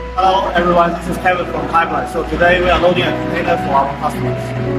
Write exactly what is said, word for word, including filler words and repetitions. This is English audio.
Hello everyone, this is Kevin from Pipeline. So today we are loading a container for our customers.